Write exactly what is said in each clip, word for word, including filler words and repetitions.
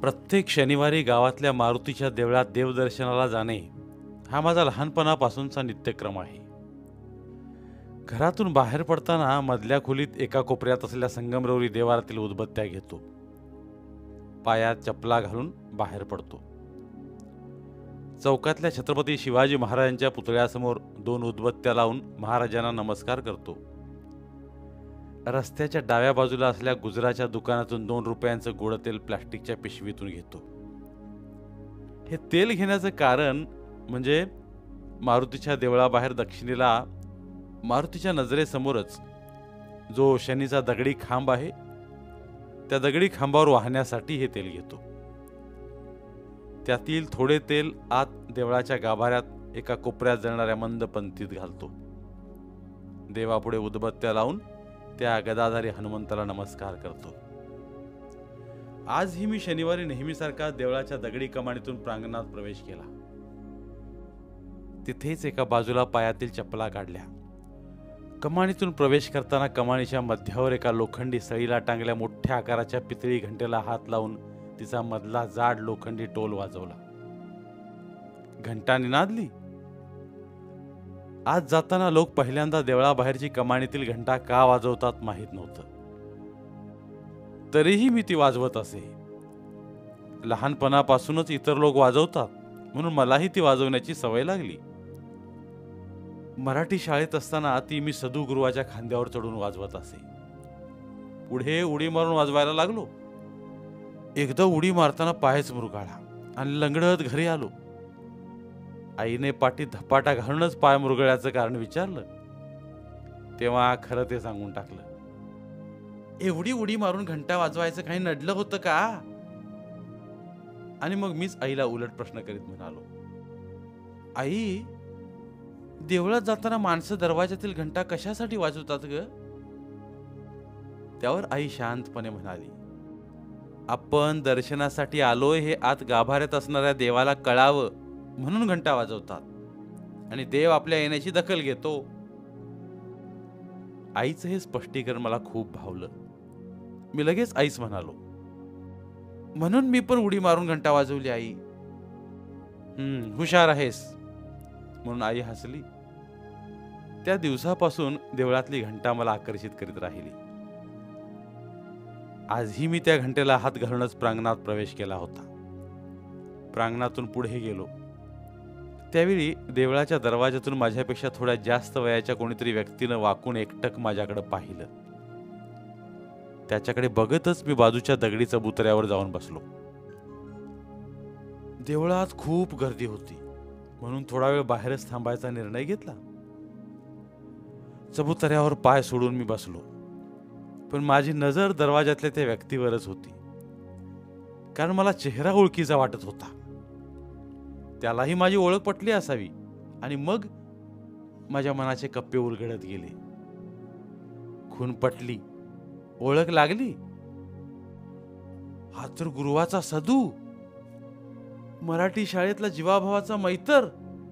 प्रत्येक शनिवारी गावातल्या मारुतीच्या देवळात देवदर्शनाला जाणे हा माझा लहानपणापासूनचा नित्यक्रम आहे. घरातून बाहेर पडताना मधल्या खोलीत एका कोपऱ्यात असलेल्या संगमरवरी देवारातील उदबत्त्या घेतो. पायात चपला घालून बाहेर पडतो. चौकातल्या छत्रपती शिवाजी महाराजांच्या पुतळ्यासमोर दोन उदबत्त्या लावून महाराजांना नमस्कार करतो. रस्त्याच्या डाव्या बाजूला असलेल्या गुजराच्या दुकानातून दोन रुपयांचं गोड तेल प्लास्टिकच्या पिशवीतून घेतो. हे तेल घेण्याचं कारण म्हणजे मारुतीच्या देवळाबाहेर दक्षिणेला मारुतीच्या नजरेसमोरच जो शनीचा दगडी खांब आहे त्या दगडी खांबावर वाहण्यासाठी हे तेल घेतो. त्यातील थोडे तेल आत देवळाच्या गाभाऱ्यात एका कोपऱ्यात जळणाऱ्या मंद पंथीत घालतो. देवापुढे उदबत्त्या लावून त्या गदाधारी हनुमंताला नमस्कार करतो. आजही मी शनिवारी नेहमीसारखा देवळाच्या दगडी कमानीतून प्रांगणात प्रवेश केला. तिथेच एका बाजूला पायातील चपला काढल्या. कमानीतून प्रवेश करताना कमानीच्या मध्यावर एका लोखंडी सळीला टांगल्या मोठ्या आकाराच्या पितळी घंटेला हात लावून तिचा मधला जाड लोखंडी टोल वाजवला. घंटा निनादली. आज जाताना लोक पहिल्यांदा देवळाबाहेरची कमानीतील घंटा का वाजवतात माहीत नव्हतं. तरीही मी ती वाजवत असे. लहानपणापासूनच इतर लोक वाजवतात म्हणून मलाही ती वाजवण्याची सवय लागली. मराठी शाळेत असताना ती मी सदुगुरुवाच्या खांद्यावर चढून वाजवत असे. पुढे उडी मारून वाजवायला लागलो. एकदा उडी मारताना पायच मुरगाळला आणि लंगडत घरी आलो. आईने पाठीत धपाटा घालूनच पाय मुरगळ्याचं कारण विचारलं. तेव्हा खरं ते सांगून टाकलं. एवढी उडी मारून घंटा वाजवायचं काही नडलं होतं का? आणि मग मीच आईला उलट प्रश्न करीत म्हणालो, आई, देवळात जाताना माणसं दरवाजातील घंटा कशासाठी वाजवतात ग? त्यावर आई शांतपणे म्हणाली, आपण दर्शनासाठी आलोय हे आत गाभाऱ्यात असणाऱ्या देवाला कळावं म्हणून घंटा वाजवतात आणि देव आपल्या येण्याची दखल घेतो. आईचं हे स्पष्टीकरण मला खूप भावलं. मी लगेच आईच म्हणालो, म्हणून मी पण उडी मारून घंटा वाजवली आई. हम्म हुशार आहेस म्हणून आई हसली. त्या दिवसापासून देवळातली घंटा मला आकर्षित करीत राहिली. आजही मी त्या घंटेला हात घालूनच प्रांगणात प्रवेश केला होता. प्रांगणातून पुढे गेलो. त्यावेळी देवळाच्या दरवाजातून माझ्यापेक्षा थोड्या जास्त वयाच्या कोणीतरी व्यक्तीनं वाकून एकटक माझ्याकडे पाहिलं. त्याच्याकडे बघतच मी बाजूच्या दगडी चबुतऱ्यावर जाऊन बसलो. देवळात खूप गर्दी होती म्हणून थोडा वेळ बाहेरच थांबायचा निर्णय घेतला. चबुतऱ्यावर पाय सोडून मी बसलो, पण माझी नजर दरवाजातल्या त्या व्यक्तीवरच होती, कारण मला चेहरा ओळखीचा वाटत होता. त्यालाही माझी ओळख पटली असावी आणि मग माझ्या मनाचे कप्पे उलगडत गेले. खून पटली, ओळख लागली. हा तर गुरुवाचा सदू, मराठी शाळेतला जीवाभावाचा मैत्र.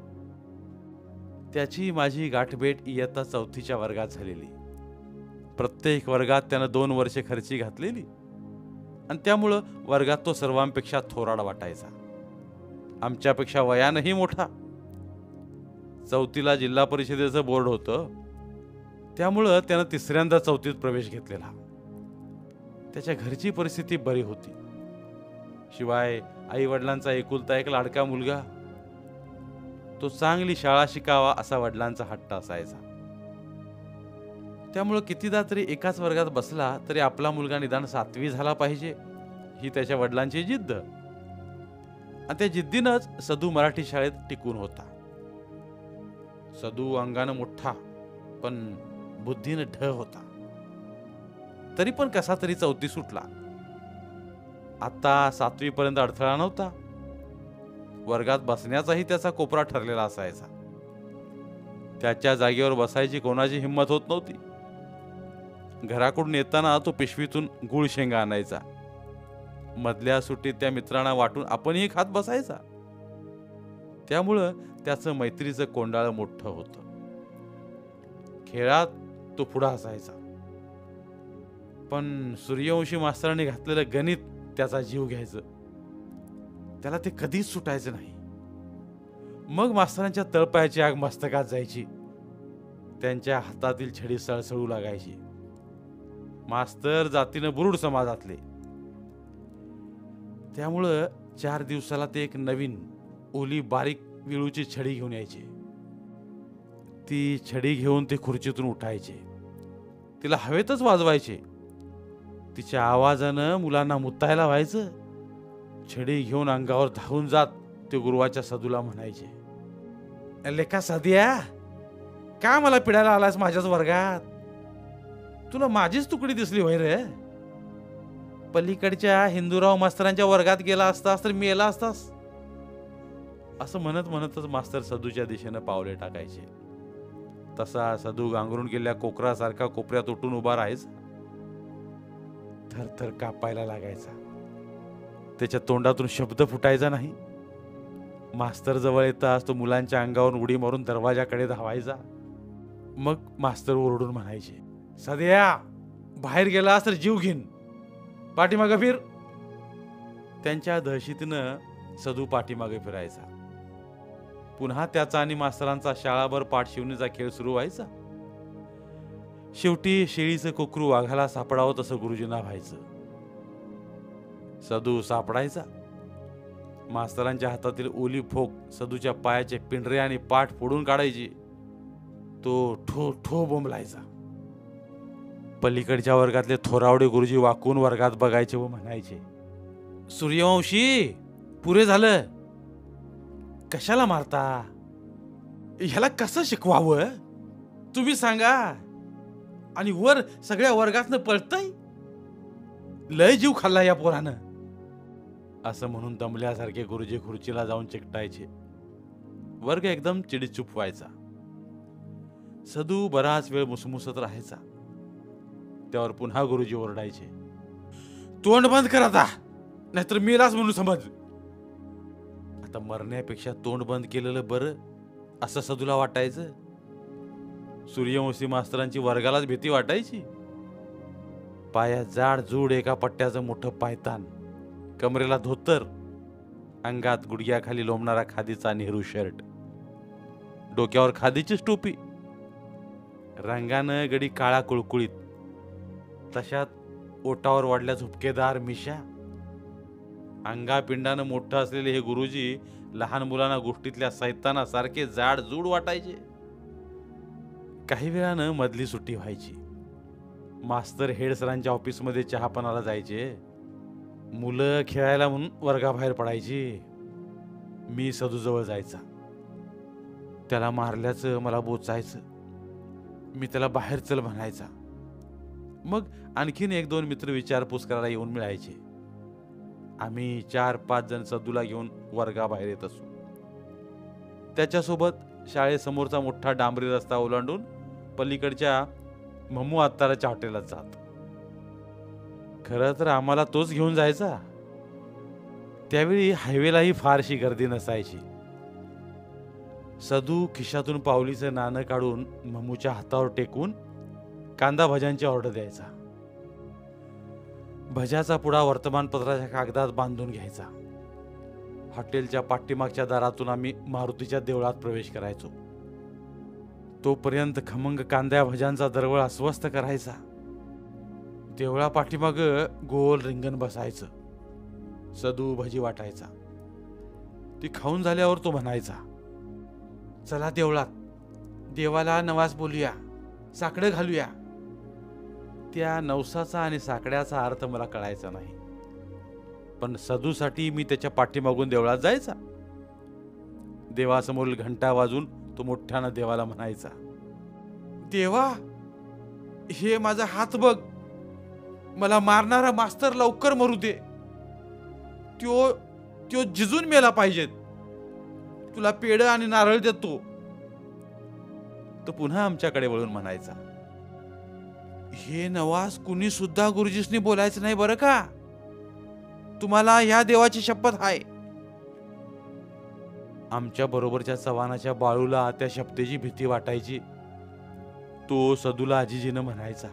त्याची माझी गाठभेट इयत्ता चौथीच्या वर्गात झालेली. प्रत्येक वर्गात त्यानं दोन वर्षे खर्ची घातलेली आणि त्यामुळं वर्गात तो सर्वांपेक्षा थोराड वाटायचा. आमच्यापेक्षा वयानंही मोठा. चौथीला जिल्हा परिषदेचं बोर्ड होतं, त्यामुळं त्यानं तिसऱ्यांदा चौथीत प्रवेश घेतलेला. त्याच्या घरची परिस्थिती बरी होती. शिवाय आई वडिलांचा एकुलता एक लाडका मुलगा. तो चांगली शाळा शिकावा असा वडिलांचा हट्ट असायचा. त्यामुळं कितीदा तरी एकाच वर्गात बसला तरी आपला मुलगा निदान सातवी झाला पाहिजे ही त्याच्या वडिलांची जिद्द. आणि त्या जिद्दीनंच सदू मराठी शाळेत टिकून होता. सदू अंगानं मोठा पण बुद्धीनं ढ होता. तरी पण कसा तरी चौथी सुटला. आता सातवी पर्यंत अडथळा नव्हता. वर्गात बसण्याचाही त्याचा कोपरा ठरलेला असायचा. त्याच्या जागेवर बसायची कोणाची हिंमत होत नव्हती. घराकडून येताना तो पिशवीतून गुळ शेंगा आणायचा. मधल्या सुट्टीत त्या मित्रांना वाटून आपणही खात बसायचा. त्यामुळं त्याचं मैत्रीचं कोंडाळ मोठं होतं. खेळात तो पुढा असायचा. पण सूर्यवंशी मास्तरांनी घातलेलं गणित त्याचा जीव घ्यायचं. त्याला ते कधीच सुटायचं नाही. मग मास्तरांच्या तळपायाची आग मस्तकात जायची. त्यांच्या हातातील छडी सळसळू लागायची. मास्तर जातीनं बुरुड समाजातले, त्यामुळं चार दिवसाला ते एक नवीन ओली बारीक विळूची छडी घेऊन यायचे. ती छडी घेऊन ते खुर्चीतून उठायचे. तिला हवेतच वाजवायचे. तिच्या आवाजानं मुलांना मुतायला व्हायचं. छडी घेऊन अंगावर धावून जात ते गुरुवाच्या सदूला म्हणायचे, लेका सदिया, का मला पिडायला आलास माझ्याच वर्गात? तुला माझीच तुकडी दिसली होय रे? पलीकडच्या हिंदूराव मास्तरांच्या वर्गात गेला असतास तर मेला असतास. असं म्हणत म्हणतच मास्तर सदूच्या दिशेनं पावले टाकायचे. तसा सदू गांगरून गेल्या कोकरासारखा कोपऱ्यात उठून उभा राहायचा. थरथर कापायला लागायचा. त्याच्या तोंडातून शब्द फुटायचा नाही. मास्तर जवळ येताच तो मुलांच्या अंगावर उडी मारून दरवाजाकडे धावायचा. मग मास्तर ओरडून म्हणायचे, सध्या बाहेर गेलास तर जीव घेईन, पाठीमागे फिर. त्यांच्या दहशतीनं सदू पाठीमागे फिरायचा. पुन्हा त्याचा आणि मास्तरांचा शाळाभर पाठ शिवणीचा खेळ सुरू व्हायचा. शेवटी शेळीचं कोकरू वाघाला सापडावं तसं गुरुजींना व्हायचं. सदू सापडायचा. मास्तरांच्या हातातील ओली फोक सदूच्या पायाचे पिंढरे आणि पाठ फोडून काढायची. तो ठो ठो बोंबलायचा. पलीकडच्या वर्गातले थोरावडे गुरुजी वाकून वर्गात बघायचे व म्हणायचे, सूर्यवंशी, पुरे झालं. कशाला मारता? ह्याला कसं शिकवावं तुम्ही सांगा. आणि वर सगळ्या वर्गातनं पळतय. लय जीव खाल्ला या पोरानं. असं म्हणून दमल्यासारखे गुरुजी खुर्चीला जाऊन चिकटायचे. वर्ग एकदम चिडीचूप व्हायचा. सदू बराच वेळ मुसमुसत राहायचा. त्यावर पुन्हा गुरुजी ओरडायचे, तोंड बंद कर आता, नाहीतर मेलाच म्हणून समज. आता मरण्यापेक्षा तोंड बंद केलेलं बरं असं सदूला वाटायचं. सूर्यवंशी मास्तरांची वर्गालाच भीती वाटायची. पायात जाड जूड एका पट्ट्याचं मोठं पायतान, कमरेला धोतर, अंगात गुडघ्याखाली लोंबणारा खादीचा नेहरू शर्ट, डोक्यावर खादीचीच टोपी, रंगानं गडी काळा कुळकुळीत, तशात ओटावर वाढल्या झुपकेदार मिशा. अंगापिंडानं मोठं असलेले हे गुरुजी लहान मुलांना गोष्टीतल्या सैतानासारखे जाड जूड वाटायचे. काही वेळानं मधली सुट्टी व्हायची. मास्तर हेड सरांच्या ऑफिसमध्ये चहापानाला जायचे. मुलं खेळायला म्हणून वर्गाबाहेर पडायची. मी सदूजवळ जायचा. त्याला मारल्याचं मला बोचायचं. मी त्याला बाहेर चल म्हणायचा. मग आणखीन एक दोन मित्र विचारपूस करायला येऊन मिळायचे. आम्ही चार पाच जण सदूला घेऊन वर्गाबाहेर येत असू. त्याच्यासोबत शाळेसमोरचा मोठा डांबरी रस्ता ओलांडून पलीकडच्या मम्मू आत्ताराच्या हॉटेलात जात. खरं तर आम्हाला तोच घेऊन जायचा. त्यावेळी हायवेलाही फारशी गर्दी नसायची. सदू खिशातून पावलीचं नाणं काढून मम्मूच्या हातावर टेकून कांदा भज्यांची ऑर्डर द्यायचा. भज्याचा पुडा वर्तमानपत्राच्या कागदात बांधून घ्यायचा. हॉटेलच्या पाठीमागच्या दारातून आम्ही मारुतीच्या देवळात प्रवेश करायचो. तोपर्यंत खमंग कांद्या भज्यांचा दरवळ अस्वस्थ करायचा. देवळा पाठीमाग गोल रिंगण बसायचं. सदू भजी वाटायचा. ती खाऊन झाल्यावर तो म्हणायचा, चला देवळात, देवाला नवाज बोलूया, साकडं घालूया. त्या नवसाचा आणि साकड्याचा अर्थ मला कळायचा नाही. पण सदूसाठी मी त्याच्या पाठीमागून देवळात जायचा. देवासमोरील घंटा वाजून तो मोठ्यानं देवाला म्हणायचा, देवा, हे माझा हात बघ, मला मारणारा मास्तर लवकर मरू दे. त्यो त्यो जिजून मेला पाहिजेत. तुला पेढं आणि नारळ देतो. तो पुन्हा आमच्याकडे वळून म्हणायचा, हे नवाज कुणी सुद्धा गुरुजीसनी बोलायचं नाही बरं का. तुम्हाला ह्या देवाची शपथ आहे. आमच्या बरोबरच्या चव्हाणाच्या बाळूला त्या शपथेची भीती वाटायची. तो सदूला आजीजीनं म्हणायचा,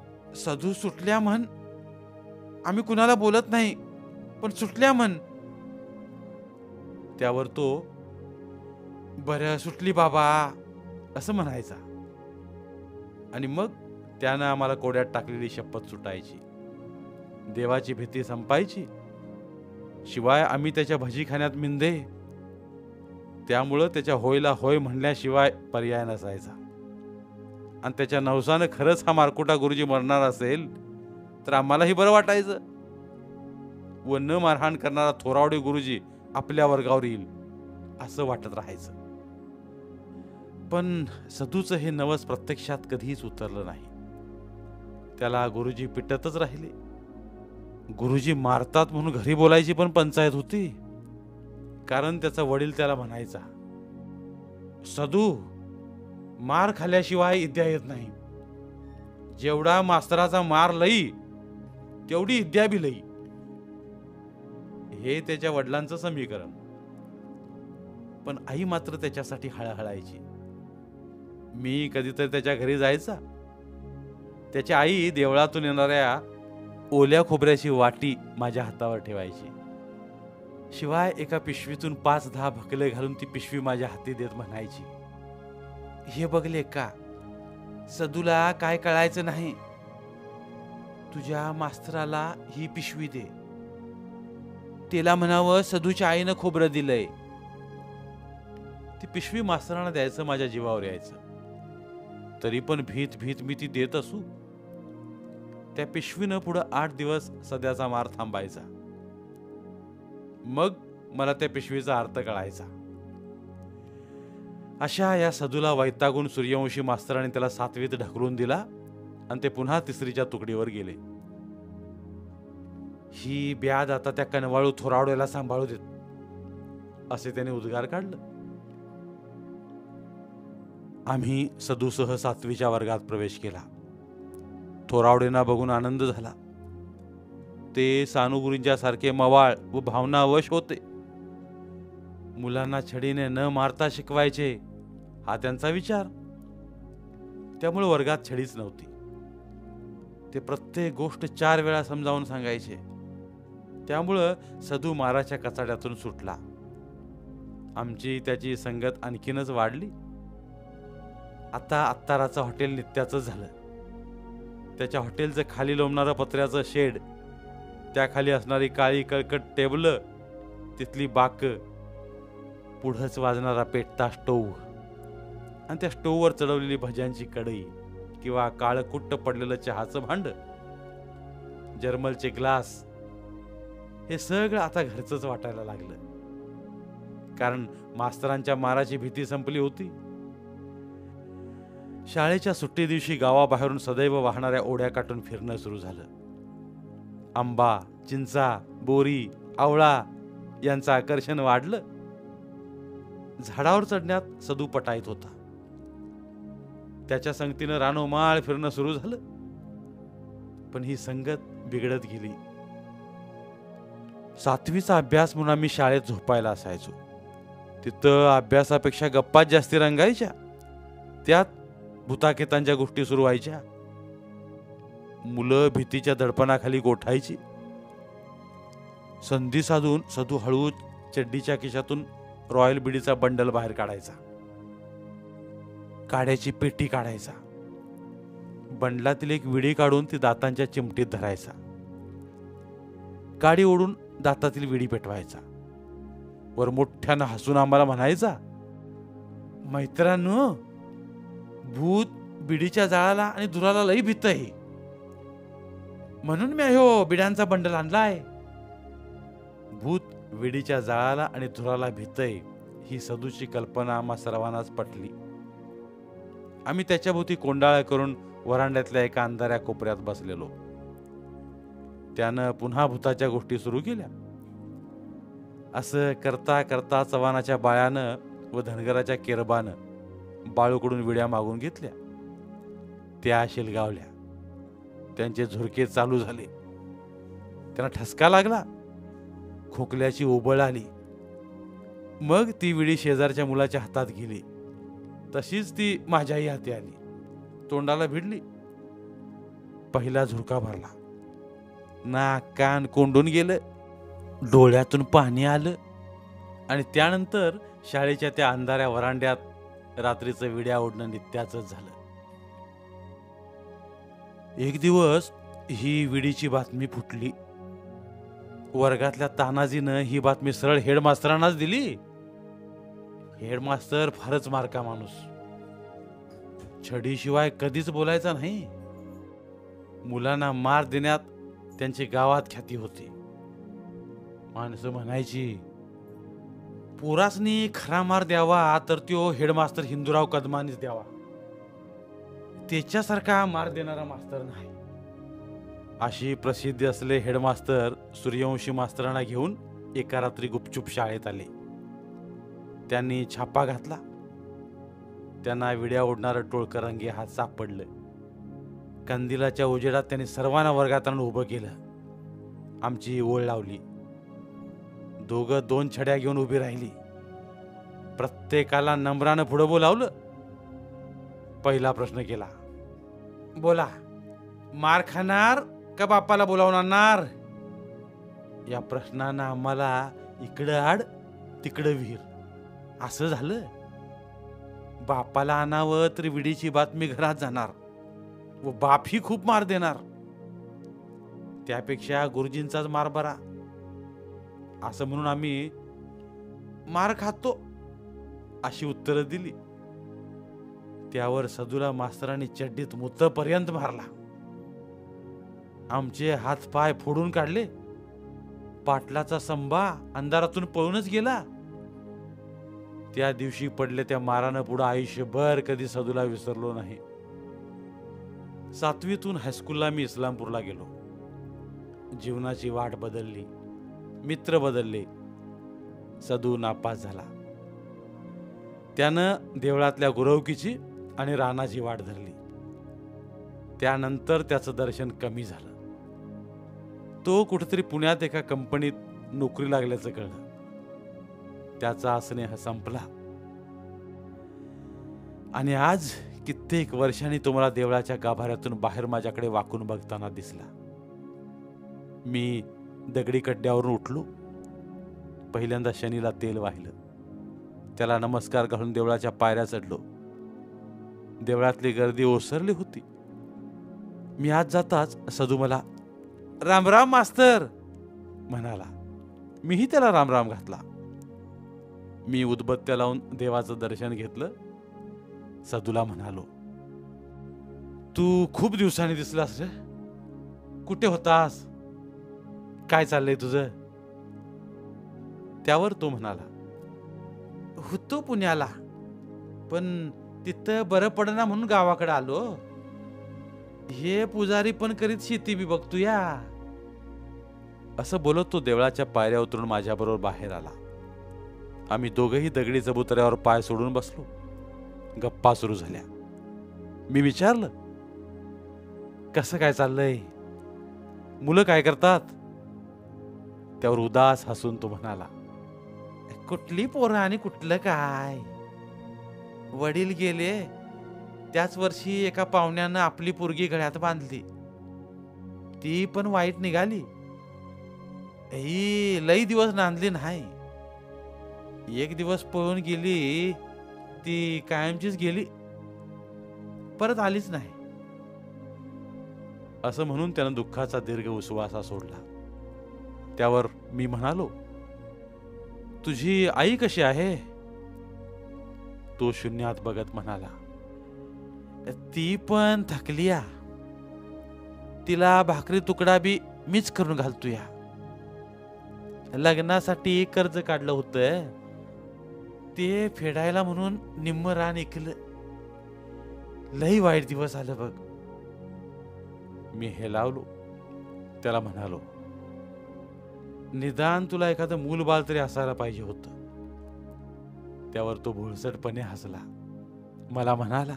सदू सुटल्या म्हण, आम्ही कुणाला बोलत नाही, पण सुटल्या म्हण. त्यावर तो बरं सुटली बाबा असं म्हणायचा आणि मग त्यानं आम्हाला कोड्यात टाकलेली शपथ सुटायची, देवाची भीती संपायची. शिवाय आम्ही त्याच्या भजीखान्यात मिंदे, त्यामुळं त्याच्या होयला होय म्हणल्याशिवाय पर्याय नसायचा. आणि त्याच्या नवसानं खरंच हा मारकुटा गुरुजी मरणार असेल तर आम्हालाही बरं वाटायचं व न मारहाण करणारा थोरावडे गुरुजी आपल्या वर्गावर येईल असं वाटत राहायचं. पण सदूचं हे नवस प्रत्यक्षात कधीच उतरलं नाही. त्याला गुरुजी पिटतच राहिले. गुरुजी मारतात म्हणून घरी बोलायची पण पंचायत होती, कारण त्याचा वडील त्याला म्हणायचा, सदू मार खाल्ल्याशिवाय विद्या येत नाही. जेवढा मास्तराचा मार लई तेवढी विद्या बी लई. हे त्याच्या वडिलांचं समीकरण. पण आई मात्र त्याच्यासाठी हळहळायची. मी कधीतरी त्याच्या घरी जायचा. त्याची आई देवळातून येणाऱ्या ओल्या खोबऱ्याची वाटी माझ्या हातावर ठेवायची. शिवाय एका पिशवीतून पाच दहा भकले घालून ती पिशवी माझ्या हाती देत म्हणायची, हे बघले का, सदूला काय कळायचं नाही. तुझ्या मास्तराला ही पिशवी दे. तिला म्हणावं सदूच्या आईनं खोबरं दिलंय. ती पिशवी मास्तरांना द्यायचं माझ्या जीवावर यायचं. तरी पण भीत भीत मी ती देत असू. त्या पिशवीनं पुढं आठ दिवस सध्याचा मार थांबायचा. मग मला त्या पिशवीचा अर्थ कळायचा. अशा या सदूला वैतागून सूर्यवंशी मास्तरांनी त्याला सातवीत ढकलून दिला आणि ते पुन्हा तिसरीच्या तुकडीवर गेले. ही ब्याद आता त्या कनवाळू थोरावड्याला सांभाळू देत असे त्याने उद्गार काढलं. आम्ही सदूसह सातवीच्या वर्गात प्रवेश केला. थोरावडेंना बघून आनंद झाला. ते सानुगुरूंच्या सारखे मवाळ व भावनावश होते. मुलांना छडीने न मारता शिकवायचे हा त्यांचा विचार. त्यामुळे वर्गात छडीच नव्हती. ते प्रत्येक गोष्ट चार वेळा समजावून सांगायचे. त्यामुळं सदू माराच्या कचाड्यातून सुटला. आमची त्याची संगत आणखीनच वाढली. आता अत्ताराचं हॉटेल नित्याचं झालं. त्याच्या हॉटेलचं खाली लोंबणारं पत्र्याचं शेड, त्याखाली असणारी काळी कळकट टेबल, तिथली बाक, पुढंच वाजणारा पेटता स्टोव्ह आणि त्या स्टोव्हवर चढवलेली भज्यांची कढई किंवा काळकुट्ट पडलेलं चहाचं भांड, जर्मलचे ग्लास, हे सगळं आता घरचंच वाटायला लागलं. कारण मास्तरांच्या माराची भीती संपली होती. शाळेच्या सुट्टी दिवशी गावाबाहेरून सदैव वाहणाऱ्या ओढ्या काढून फिरणं सुरू झालं. आंबा, चिंचा, बोरी, आवळा यांचं आकर्षण वाढलं. झाडावर चढण्यात सदू पटाईत होता. त्याच्या संगतीनं रानोमाळ फिरणं सुरू झालं. पण ही संगत बिघडत गेली. सातवीचा अभ्यास म्हणून आम्ही शाळेत झोपायला असायचो. तिथं अभ्यासापेक्षा गप्पाच जास्ती रंगायच्या. त्यात भूताखेतांच्या गोष्टी सुरू व्हायच्या. मुलं भीतीच्या दडपणाखाली गोठायची. संधी साधून सदू हळू चड्डीच्या खिशातून रॉयल बिडीचा बंडल बाहेर काढायचा. काड्याची पेटी काढायचा. बंडलातील एक विडी काढून ती दातांच्या चिमटीत धरायचा. काडी ओढून दातातील विडी पेटवायचा. वर मोठ्यानं हसून आम्हाला म्हणायचा, मैत्रांनो, भूत बिडीच्या जाळाला आणि धुराला लई भीत आहे, म्हणून मी ह्यो बिड्यांचा बंडल आणलाय. भूत विडीच्या जाळाला आणि धुराला भीतय ही सदूची कल्पना आम्हा सर्वांनाच पटली. आम्ही त्याच्या भोवती कोंडाळा करून वरांड्यातल्या एका अंधाऱ्या कोपऱ्यात बसलेलो. त्यानं पुन्हा भूताच्या गोष्टी सुरू केल्या. असं करता करता चव्हाणाच्या बाळ्यानं व धनगराच्या केरबानं बाळूकडून विड्या मागून घेतल्या. त्या शिलगावल्या. त्यांचे झुरके चालू झाले. त्यांना ठसका लागला. खोकल्याची ओबळ आली. मग ती विडी शेजारच्या मुलाच्या हातात गेली. तशीच ती माझ्याही हाती आली. तोंडाला भिडली. पहिला झुरका भरला. नाक कान कोंडून गेलं. डोळ्यातून पाणी आलं. आणि त्यानंतर शाळेच्या त्या अंधाऱ्या वरांड्यात रात्रीचं विड्या ओढणं नित्याचंच झालं. एक दिवस ही विडीची बातमी फुटली. वर्गातल्या तानाजीनं ही बातमी सरळ हेडमास्तरांनाच दिली. हेडमास्तर फारच मारका माणूस, छडीशिवाय कधीच बोलायचा नाही. मुलांना मार देण्यात त्यांची गावात ख्याती होती. माणसं म्हणायची, पोरासनी खरा मार द्यावा तर त्यो हेडमास्तर हिंदूराव कदमानीच द्यावा, त्याच्यासारखा मार देणारा मास्तर नाही. अशी प्रसिद्धी असले हेडमास्तर सूर्यवंशी मास्तरांना घेऊन एका रात्री गुपचूप शाळेत आले. त्यांनी छापा घातला. त्यांना विड्या ओढणारं टोळकं रंगे हात सापडलं. कंदिलाच्या उजेडात त्यांनी सर्वांना वर्गात आणून उभं केलं. आमची ओळ लावली. दोघं दोन छड्या घेऊन उभी राहिली. प्रत्येकाला नम्रानं पुढं बोलावलं. पहिला प्रश्न केला, बोला, मार खाणार का बापाला बोलावून आणणार? या प्रश्नानं आम्हाला इकडं आड तिकडं विहीर असं झालं. बापाला आणावं तर विडीची बातमी घरात जाणार व बापही खूप मार देणार. त्यापेक्षा गुरुजींचाच मार बरा असं म्हणून आम्ही मार खातो अशी उत्तरं दिली. त्यावर सदूला मास्तरांनी चड्डीत मुतपर्यंत मारला. आमचे हात पाय फोडून काढले. पाटलाचा संभा अंधारातून पळूनच गेला. त्या दिवशी पडले त्या मारानं पुढे आयुष्यभर कधी सदूला विसरलो नाही. सातवीतून हायस्कूलला मी इस्लामपूरला गेलो. जीवनाची वाट बदलली, मित्र बदलले. सदू नापास झाला. त्यानं देवळातल्या गुरवकीची आणि रानाची वाट धरली. त्यानंतर त्याचं दर्शन कमी झालं. तो कुठेतरी पुण्यात एका कंपनीत नोकरी लागल्याचं कळलं. त्याचा स्नेह संपला आणि आज कित्येक वर्षांनी तो मला देवळाच्या गाभाऱ्यातून बाहेर माझ्याकडे वाकून बघताना दिसला. मी दगडी कड्ड्यावरून उठलो. पहिल्यांदा शनीला तेल वाहिलं. त्याला नमस्कार घालून देवळाच्या पायऱ्या चढलो. देवळातली गर्दी ओसरली होती. मी आत जाताच सदू मला रामराम मास्तर म्हणाला. मीही त्याला रामराम घातला. मी उदबत्त्या लावून देवाचं दर्शन घेतलं. सदूला म्हणालो, तू खूप दिवसांनी दिसलास रे. कुठे होतास? काय चाललंय तुझं? त्यावर तो म्हणाला, होतो पुण्याला, पण तिथं बरं पडना म्हणून गावाकडे आलो. हे पुजारी पण करीत शेती बी बघतो या. असं बोलत तो देवळाच्या पायऱ्या उतरून माझ्याबरोबर बाहेर आला. आम्ही दोघंही दगडी चबुतऱ्यावर पाय सोडून बसलो. गप्पा सुरू झाल्या. मी विचारलं, कसं काय चाललंय? मुलं काय करतात? त्यावर उदास हसून तो म्हणाला, कुठली पोरं आणि कुठलं काय. वडील गेले त्याच वर्षी एका पाहुण्यानं आपली पोरगी गळ्यात बांधली. ती पण वाईट निघाली. ही लई दिवस नांदली नाही. एक दिवस पळून गेली, ती कायमचीच गेली, परत आलीच नाही. असं म्हणून त्यानं दुःखाचा दीर्घ उश्वासा सोडला. त्यावर मी म्हणालो, तुझी आई कशी आहे? तो शून्यात बघत म्हणाला, ती पण थकलिया. तिला भाकरी तुकडा बी मीच करून घालतो या. लग्नासाठी कर्ज काढलं होतं, ते फेडायला म्हणून निम्म रान ऐकलं. लई वाईट दिवस आलं बघ. मी हे लावलो. त्याला म्हणालो, निदान तुला एखादं मूलबाळ तरी असायला पाहिजे होतं. त्यावर तो भोळसटपणे हसला. मला म्हणाला,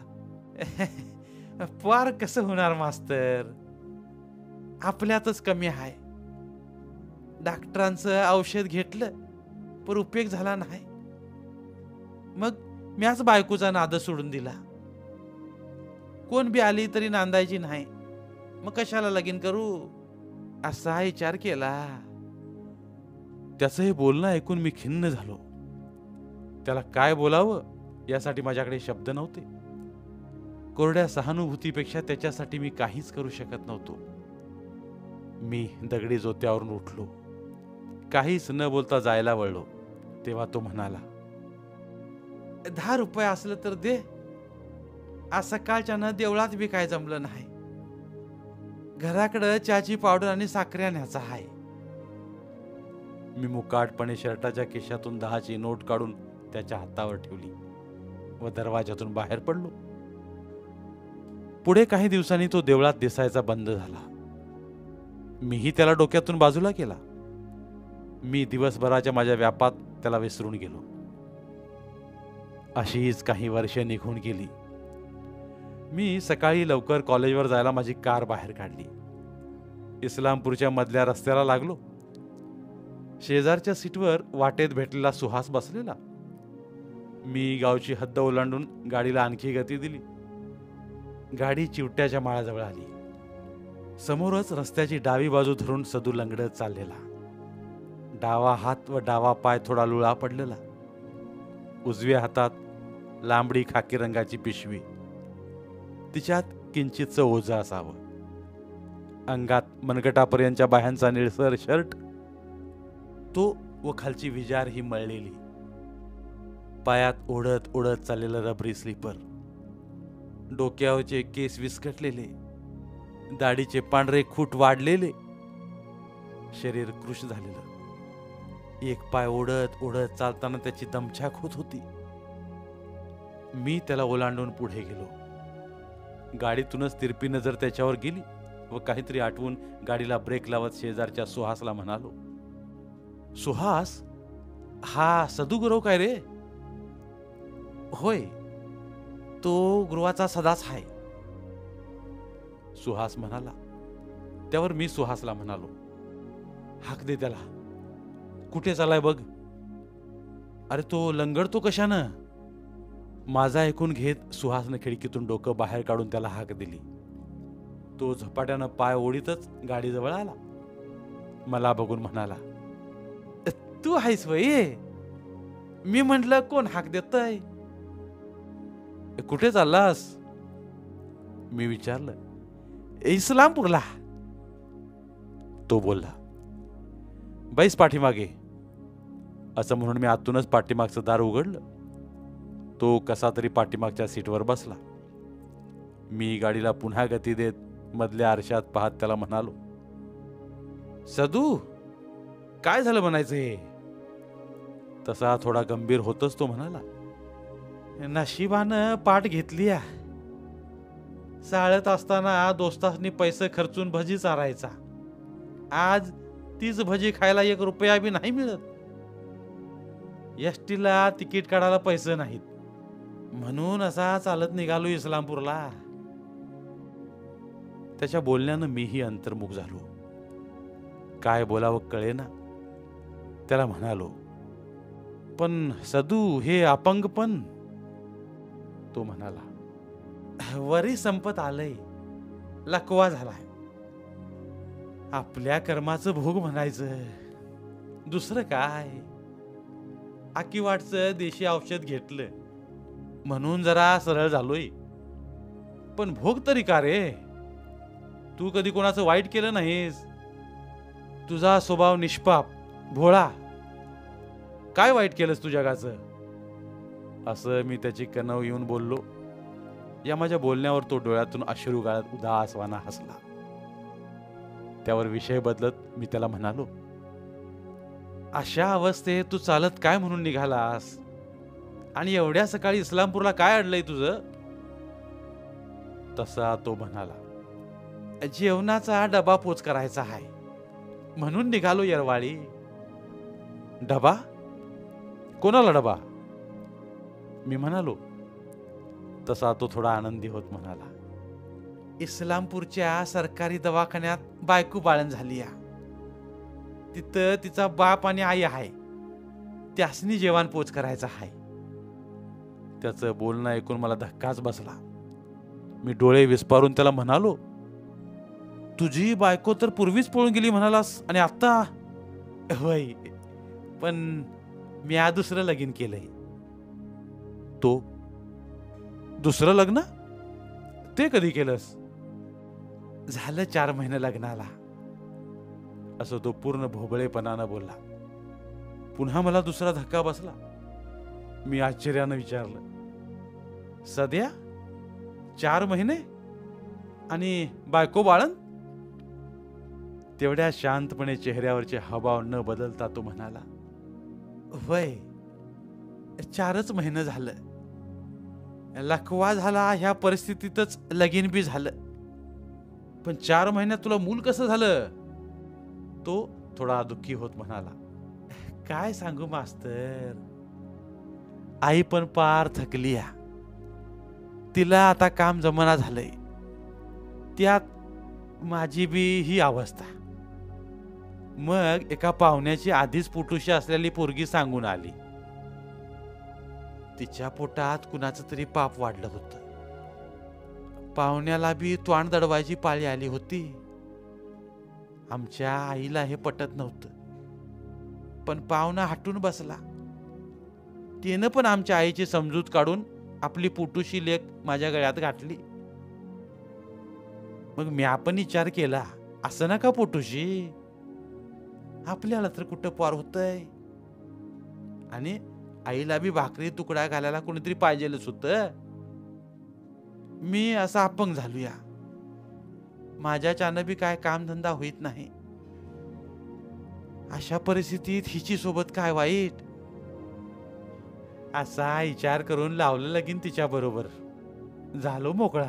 पार कसं होणार मास्तर, आपल्यातच कमी आहे. डॉक्टरांचं औषध घेतलं पण उपयोग झाला नाही. मग म्याच बायकोचा नाद सोडून दिला. कोण बी आली तरी नांदायची नाही. मग कशाला लगीन करू असा विचार केला. त्याचं हे बोलणं ऐकून मी खिन्न झालो. त्याला काय बोलावं यासाठी माझ्याकडे शब्द नव्हते. कोरड्या सहानुभूतीपेक्षा त्याच्यासाठी मी काहीच करू शकत नव्हतो. मी दगडी जोत्यावरून उठलो, काहीच न बोलता जायला वळलो. तेव्हा तो म्हणाला, दहा रुपये असलं तर दे. आज सकाळच्या न देवळात बी काय जमलं नाही. घराकडं चहाची पावडर आणि साखर आणायचा आहे. मी मुकाटपणे शर्टाच्या खिशातून दहाची नोट काढून त्याच्या हातावर ठेवली व दरवाजातून बाहेर पडलो. पुढे काही दिवसांनी तो देवळात दिसायचा बंद झाला. मीही त्याला डोक्यातून बाजूला केला. मी दिवसभराच्या माझ्या व्यापात त्याला विसरून गेलो. अशीच काही वर्षे निघून गेली. मी सकाळी लवकर कॉलेजवर जायला माझी कार बाहेर काढली. इस्लामपूरच्या मधल्या रस्त्याला लागलो. शेजारच्या सीटवर वाटेत भेटलेला सुहास बसलेला. मी गावची हद्द ओलांडून गाडीला आणखी गती दिली. गाडी चिवट्याच्या माळाजवळ आली. समोरच रस्त्याची डावी बाजू धरून सदू लंगडत चाललेला. डावा हात व डावा पाय थोडा लुळा पडलेला. उजव्या हातात लांबडी खाकी रंगाची पिशवी, तिच्यात किंचितचं ओझं असावं. अंगात मनगटापर्यंतच्या बाह्यांचा निळसर शर्ट, तो व खालची विजार ही मळलेली. पायात ओढत ओढत चाललेलं रबरी स्लीपर. डोक्यावरचे केस विस्कटलेले, दाढीचे पांढरे खूट वाढलेले, शरीर कृश झालेलं. एक पाय ओढत ओढत चालताना त्याची दमछाक होत होती. मी त्याला ओलांडून पुढे गेलो. गाडीतूनच तिरपी नजर त्याच्यावर गेली व काहीतरी आठवून गाडीला ब्रेक लावत शेजारच्या सुहासला म्हणालो, सुहास, हा सदू गुरव काय रे? होय, तो गुरुवाचा सदाच आहे. सुहास म्हणाला. त्यावर मी सुहासला म्हणालो, हाक दे त्याला. कुठे चालाय बघ. अरे तो लंगडतो कशानं? माझा ऐकून घेत सुहासने खिडकीतून डोकं बाहेर काढून त्याला हाक दिली. तो झपाट्यानं पाय ओढीतच गाडीजवळ आला. मला बघून म्हणाला, तू आहेस वय? मी म्हटलं कोण हाक देतय? कुठे चाललास? मी विचारलं. इस्लामपूरला. तो बोलला, बैस पाठीमागे. असं म्हणून मी आतूनच पाठीमागचं दार उघडलं. तो कसा तरी पाठीमागच्या सीटवर बसला. मी गाडीला पुन्हा गती देत मधल्या आरशात पाहत त्याला म्हणालो, सदू, काय झालं म्हणायचं हे? तसा थोडा गंभीर होतच तो म्हणाला, नशिबानं पाठ घेतली. चालत असताना दोस्तासनी पैसे खर्चून भजी चारायचा. आज तीच भजी खायला एक रुपया बी नाही मिळत. एसटीला तिकीट काढायला पैसे नाहीत म्हणून असा चालत निघालो इस्लामपूरला. त्याच्या बोलण्यानं मीही अंतर्मुख झालो. काय बोलावं कळेना. त्याला म्हणालो, पण सदू, हे अपंग पण? तो म्हणाला, वरी संपत आलंय, लकवा झालाय. आपल्या कर्माचं भोग म्हणायचं, दुसरं काय. आकीवाटचं देशी औषध घेतलं म्हणून जरा सरळ झालोय. पण भोग तरी का रे? तू कधी कोणाचं वाईट केलं नाहीस. तुझा स्वभाव निष्पाप, भोळा. काय वाईट केलंस तू जगाचं? असं मी त्याची कणव येऊन बोललो. या माझ्या बोलण्यावर तो डोळ्यातून अश्रू गाळत उदासवाना हसला. त्यावर विषय बदलत मी त्याला म्हणालो, अशा अवस्थेत तू चालत काय म्हणून निघालास? आणि एवढ्या सकाळी इस्लामपूरला काय अडलंय तुझं? तसा तो म्हणाला, जेवणाचा डबा पोच करायचा आहे म्हणून निघालो येरवाळी. डबा? कोणाला डबा? मी म्हणालो. तसा तो थोडा आनंदी होत म्हणाला, इस्लामपूरच्या सरकारी दवाखान्यात बायको बाळण झाली. तिथं तिचा बाप आणि आई आहे. त्यासनी जेवण पोच करायचं आहे. त्याचं बोलणं ऐकून मला धक्काच बसला. मी डोळे विस्पारून त्याला म्हणालो, तुझी बायको तर पूर्वीच पळून गेली म्हणालास आणि आता? होय, पण मी आ दुसरं लगीन केलंय. तो दुसरं लग्न ते कधी केलंस? झालं चार महिने लग्नाला, असं तो पूर्ण भोबळेपणानं बोलला. पुन्हा मला दुसरा धक्का बसला. मी आश्चर्यानं विचारलं, सध्या चार महिने आणि बायको बाळन? तेवढ्या शांतपणे चेहऱ्यावरचे हावभाव न बदलता तो म्हणाला, वय चारच महिने झालं. लखवा झाला ह्या परिस्थितीतच लगीन बी झालं. पण चार महिन्यात तुला मूल कसं झालं? तो थोडा दुःखी होत म्हणाला, काय सांगू मास्तर, आई पण पार थकली. तिला आता काम जमना झालंय. त्यात माझी बी ही अवस्था. मग एका पाहुण्याची आधीच पोटुशी असलेली पोरगी सांगून आली. तिच्या पोटात कुणाचं तरी पाप वाढलं होतं. पाहुण्याला बी तोंड दडवायची पाळी आली होती. आमच्या आईला हे पटत नव्हतं, पण पाहुणा हटून बसला. तिनं पण आमच्या आईची समजूत काढून आपली पोटुशी लेक माझ्या गळ्यात घातली. मग मी आपण विचार केला, असं नका पोटुशी, आपल्याला तर कुठं पार होतंय. आणि आईला बी भाकरी तुकडा घालायला कोणीतरी पाहिजेलच होतं. मी असा अपंग झालूया. माझ्याच्यानं बी काय कामधंदा होईत नाही. अशा परिस्थितीत हिची सोबत काय वाईट, असा विचार करून लावलं लगीन तिच्या बरोबर. झालो मोकळा.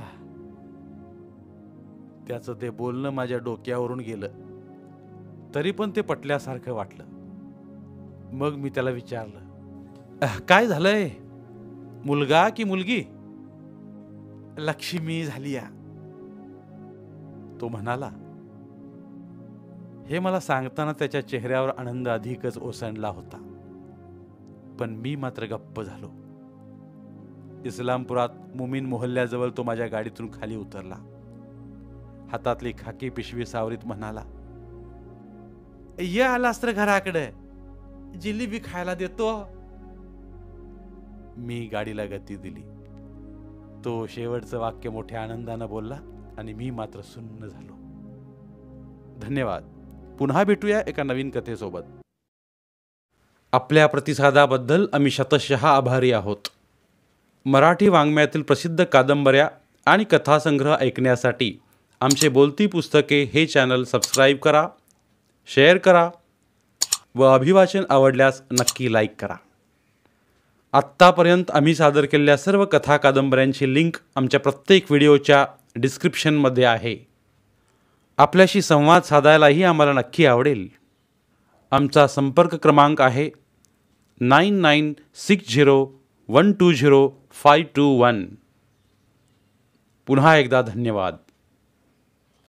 त्याचं ते बोलणं माझ्या डोक्यावरून गेलं, तरी पण ते पटल्यासारखं वाटलं. मग मी त्याला विचारलं, काय झालंय, मुलगा की मुलगी? लक्ष्मी झाली या. तो म्हणाला. हे मला सांगताना त्याच्या चेहऱ्यावर आनंद अधिकच ओसंडला होता. पण मी मात्र गप्प झालो. इस्लामपुरात मुमीन मोहल्ल्याजवळ तो माझ्या गाडीतून खाली उतरला. हातातली खाकी पिशवी सावरीत म्हणाला, ये आलास तर घराकडे, जिलेबी खायला देतो. मी गाडीला गती दिली. तो शेवटचं वाक्य मोठ्या आनंदानं बोलला आणि मी मात्र सुन्न झालो. धन्यवाद. पुन्हा भेटूया एका नवीन कथेसोबत. आपल्या प्रतिसादाबद्दल आम्ही शतशः आभारी आहोत. मराठी वाङ्मयातील प्रसिद्ध कादंबऱ्या आणि कथासंग्रह ऐकण्यासाठी आमचे बोलती पुस्तके हे चॅनल सबस्क्राईब करा, शेअर करा व अभिवाचन आवडल्यास नक्की लाईक करा. आत्तापर्यंत आम्ही सादर केलेल्या सर्व कथा कादंबऱ्यांची लिंक आमच्या प्रत्येक व्हिडिओच्या डिस्क्रिप्शनमध्ये आहे. आपल्याशी संवाद साधायलाही आम्हाला नक्की आवडेल. आमचा संपर्क क्रमांक आहे nine nine six zero one two zero five two one. पुन्हा एकदा धन्यवाद.